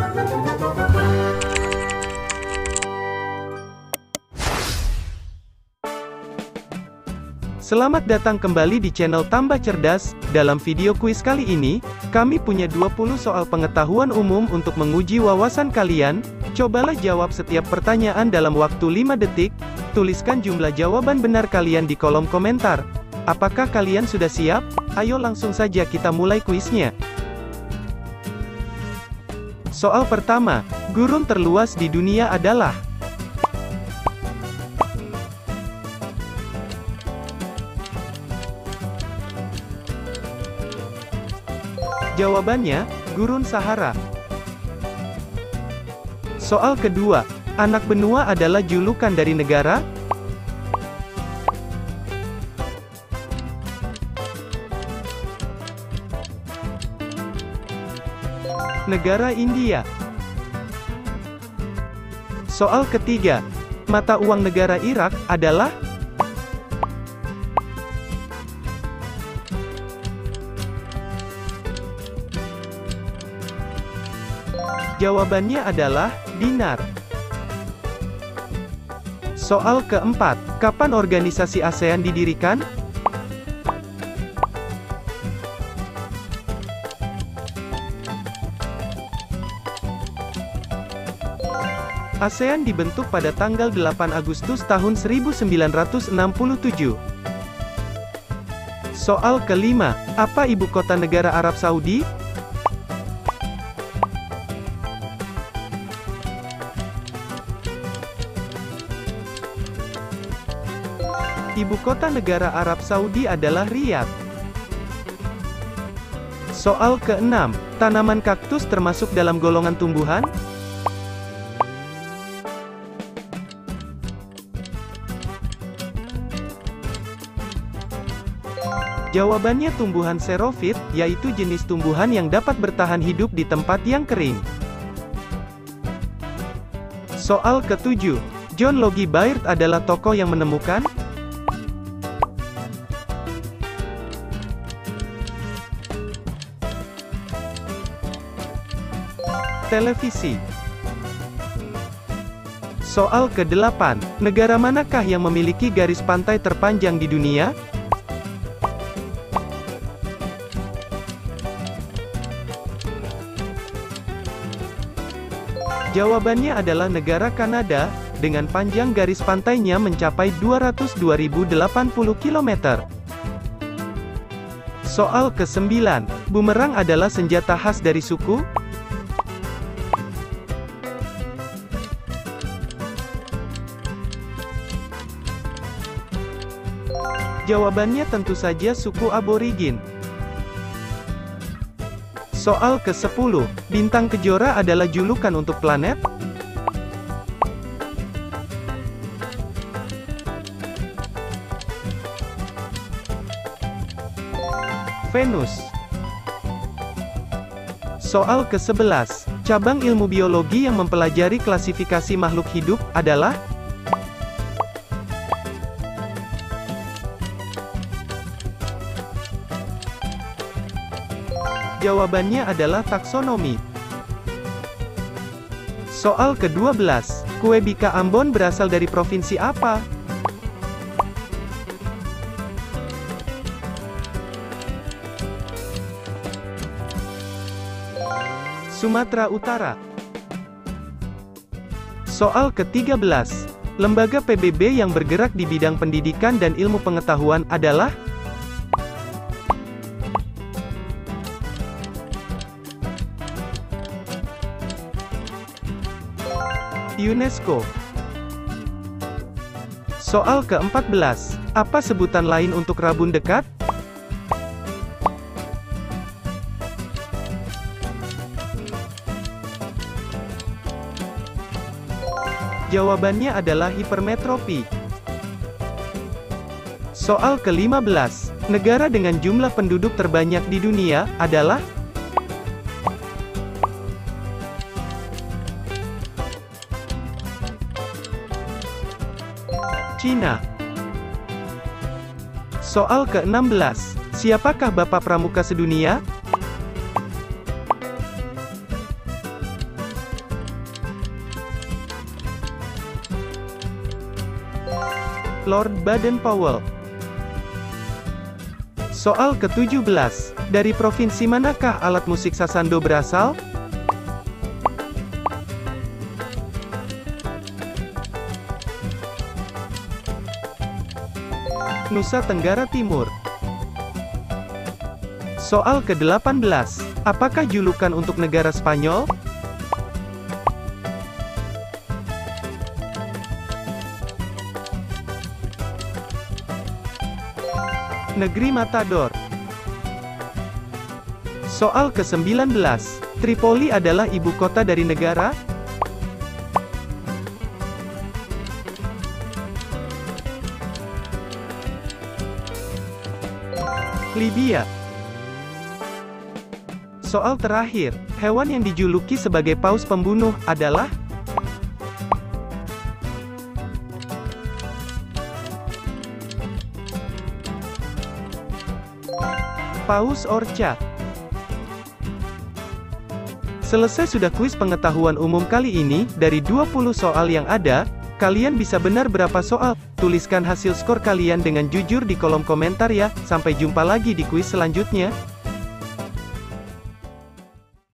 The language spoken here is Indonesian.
Selamat datang kembali di channel Tambah Cerdas. Dalam video kuis kali ini, kami punya 20 soal pengetahuan umum untuk menguji wawasan kalian. Cobalah jawab setiap pertanyaan dalam waktu 5 detik. Tuliskan jumlah jawaban benar kalian di kolom komentar. Apakah kalian sudah siap? Ayo langsung saja kita mulai kuisnya. Soal pertama, gurun terluas di dunia adalah? Jawabannya, Gurun Sahara. Soal kedua, anak benua adalah julukan dari negara? Negara India. Soal ketiga, mata uang negara Irak adalah? Jawabannya adalah dinar. Soal keempat, kapan organisasi ASEAN didirikan? ASEAN dibentuk pada tanggal 8 Agustus tahun 1967. Soal kelima, apa ibu kota negara Arab Saudi? Ibu kota negara Arab Saudi adalah Riyadh. Soal keenam, tanaman kaktus termasuk dalam golongan tumbuhan? Jawabannya tumbuhan xerophyte, yaitu jenis tumbuhan yang dapat bertahan hidup di tempat yang kering. Soal ketujuh, John Logie Baird adalah tokoh yang menemukan? Televisi. Soal ke-8, negara manakah yang memiliki garis pantai terpanjang di dunia? Jawabannya adalah negara Kanada, dengan panjang garis pantainya mencapai 202.080 km. Soal ke-9, bumerang adalah senjata khas dari suku? Jawabannya tentu saja suku aborigin. Soal ke-10, bintang kejora adalah julukan untuk planet? Venus. Soal ke-11, cabang ilmu biologi yang mempelajari klasifikasi makhluk hidup adalah? Jawabannya adalah taksonomi. Soal ke-12, kue bika Ambon berasal dari provinsi apa? Sumatera Utara. Soal ke-13, lembaga PBB yang bergerak di bidang pendidikan dan ilmu pengetahuan adalah? UNESCO. Soal ke-14, apa sebutan lain untuk rabun dekat? Jawabannya adalah hipermetropi. Soal ke-15, negara dengan jumlah penduduk terbanyak di dunia adalah? Cina. Soal ke-16, siapakah Bapak Pramuka Sedunia? Lord Baden-Powell. Soal ke-17. Dari provinsi manakah alat musik sasando berasal? Nusa Tenggara Timur. Soal ke-18. Apakah julukan untuk negara Spanyol? Negeri Matador. Soal ke-19. Tripoli adalah ibu kota dari negara? Libya. Soal terakhir. Hewan yang dijuluki sebagai paus pembunuh adalah? Paus Orca. Selesai sudah kuis pengetahuan umum kali ini. Dari 20 soal yang ada, kalian bisa benar berapa soal? Tuliskan hasil skor kalian dengan jujur di kolom komentar ya. Sampai jumpa lagi di kuis selanjutnya.